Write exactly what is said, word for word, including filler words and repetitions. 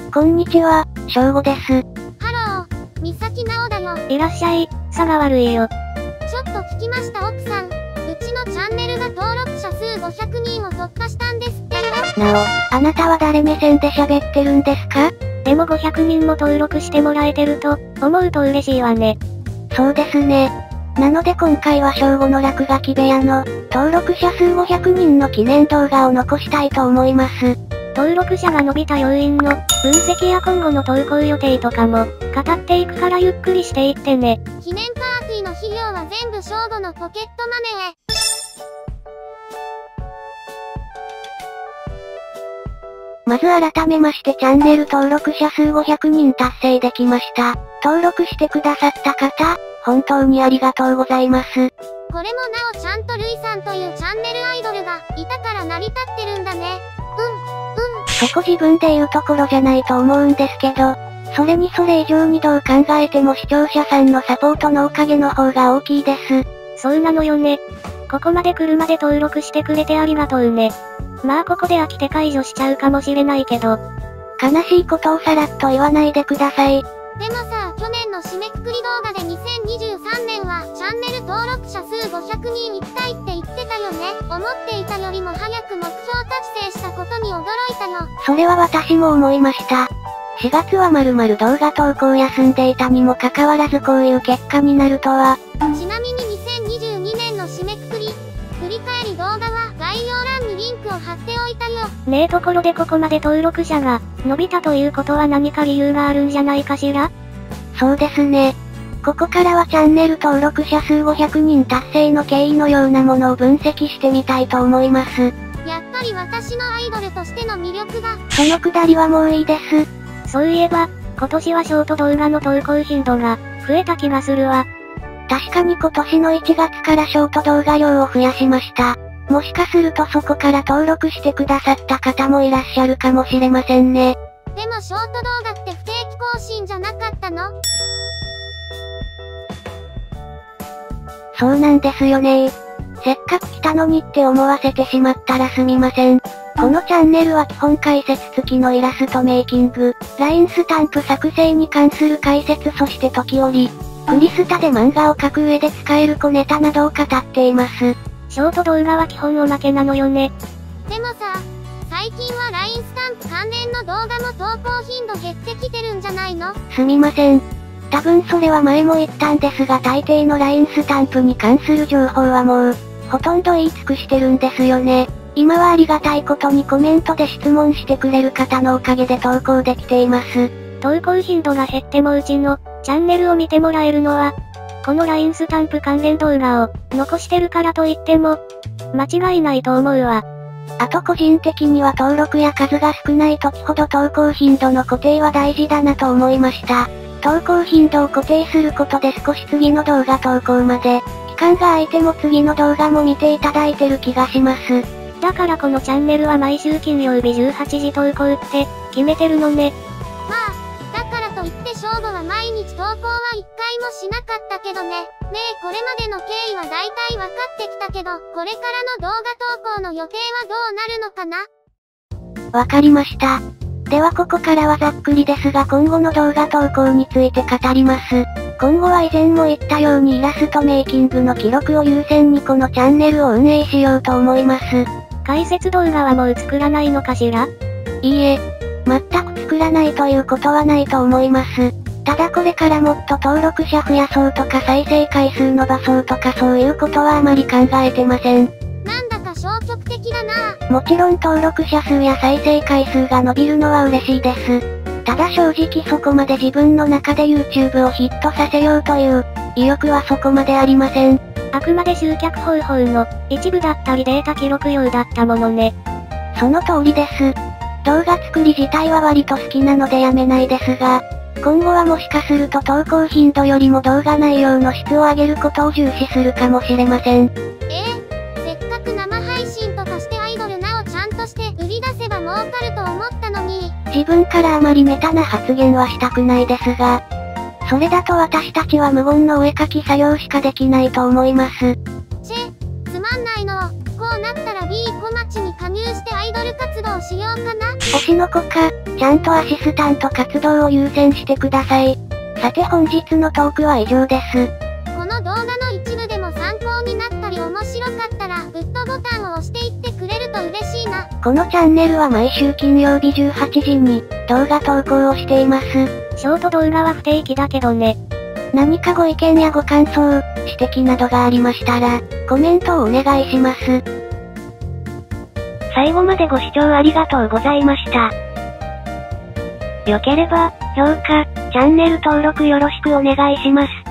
こんにちは、しょうごです。 ハロー、みさきなおだよ。 いらっしゃい、差が悪いよ。 ちょっと聞きました奥さん。うちのチャンネルが登録者数ごひゃくにんを突破したんですってよ。 なお、あなたは誰目線で喋ってるんですか？ でもごひゃくにんも登録してもらえてると、思うと嬉しいわね。 そうですね。なので今回はしょうごの落書き部屋の、登録者数ごひゃくにんの記念動画を残したいと思います。 登録者が伸びた要因の、分析や今後の投稿予定とかも、語っていくからゆっくりしていってね。 記念パーティーの費用は全部しょうごのポケットマネーへ。 まず改めましてチャンネル登録者数ごひゃくにん達成できました。登録してくださった方、本当にありがとうございます。 これもなおちゃんとルイさんというチャンネルアイドルがいたから成り立ってるんだね。うん、うん。 そこ自分で言うところじゃないと思うんですけど、それにそれ以上にどう考えても視聴者さんのサポートのおかげの方が大きいです。 そうなのよね。ここまで来るまで登録してくれてありがとうね。まあここで飽きて解除しちゃうかもしれないけど。 悲しいことをさらっと言わないでください。 でもさ、去年の締めくくり動画でにせんにじゅうさんねんはチャンネル登録者数ごひゃくにん行きたいって言ってたよね。思っていたよりも早く目標達成したことに驚いたよ。 それは私も思いました。しがつはまるまる動画投稿休んでいたにもかかわらずこういう結果になるとは。 ちなみににせんにじゅうにねんの締めくくり、振り返り動画は概要欄にリンクを貼っておいたよ。 ねえところでここまで登録者が伸びたということは何か理由があるんじゃないかしら？ そうですね。ここからはチャンネル登録者数ごひゃくにん達成の経緯のようなものを分析してみたいと思います。 やっぱり私のアイドルとしての魅力が。 そのくだりはもういいです。 そういえば、今年はショート動画の投稿頻度が増えた気がするわ。 確かに今年のいちがつからショート動画量を増やしました。もしかするとそこから登録してくださった方もいらっしゃるかもしれませんね。 でもショート動画って不定期更新じゃなかったの？ そうなんですよね。せっかく来たのにって思わせてしまったらすみません。このチャンネルは基本解説付きのイラストメイキング、ライン スタンプ作成に関する解説そして時折、クリスタで漫画を描く上で使える小ネタなどを語っています。 ショート動画は基本おまけなのよね。 でもさ、最近は ライン スタンプ関連の動画も投稿頻度減ってきてるんじゃないの？ すみません。多分それは前も言ったんですが大抵の ライン スタンプに関する情報はもう、ほとんど言い尽くしてるんですよね。今はありがたいことにコメントで質問してくれる方のおかげで投稿できています。 投稿頻度が減ってもうちの、チャンネルを見てもらえるのは、この ライン スタンプ関連動画を、残してるからといっても、間違いないと思うわ。 あと個人的には登録や数が少ない時ほど投稿頻度の固定は大事だなと思いました。投稿頻度を固定することで少し次の動画投稿まで、期間が空いても次の動画も見ていただいてる気がします。 だからこのチャンネルは毎週金曜日じゅうはちじ投稿って、決めてるのね。 まあ、だからといってショーゴは毎日投稿は一回もしなかったけどね。ねえこれまでの経緯は大体分かってきたけど、これからの動画投稿の予定はどうなるのかな？ わかりました。ではここからはざっくりですが今後の動画投稿について語ります。今後は以前も言ったようにイラストメイキングの記録を優先にこのチャンネルを運営しようと思います。 解説動画はもう作らないのかしら？ いいえ、全く作らないということはないと思います。ただこれからもっと登録者増やそうとか再生回数伸ばそうとかそういうことはあまり考えてません。 なんだか消極的だな。 もちろん登録者数や再生回数が伸びるのは嬉しいです。ただ正直そこまで自分の中で YouTube をヒットさせようという意欲はそこまでありません。 あくまで集客方法の一部だったりデータ記録用だったものね。 その通りです。動画作り自体は割と好きなのでやめないですが、今後はもしかすると投稿頻度よりも動画内容の質を上げることを重視するかもしれません。 えー、せっかく生配信とかしてアイドルなおちゃんとして売り出せば儲かると思ったのに。 自分からあまりメタな発言はしたくないですが、それだと私たちは無言のお絵描き作業しかできないと思います。 チェ、つまんないの。こうなったら B 小町に加入してアイドル活動し主要かな？ 推しの子か、ちゃんとアシスタント活動を優先してください。さて本日のトークは以上です。 この動画の一部でも参考になったり面白かったら、グッドボタンを押していってくれると嬉しいな。 このチャンネルは毎週金曜日じゅうはちじに動画投稿をしています。 ショート動画は不定期だけどね。 何かご意見やご感想、指摘などがありましたら、コメントをお願いします。 最後までご視聴ありがとうございました。良ければ、評価、チャンネル登録よろしくお願いします。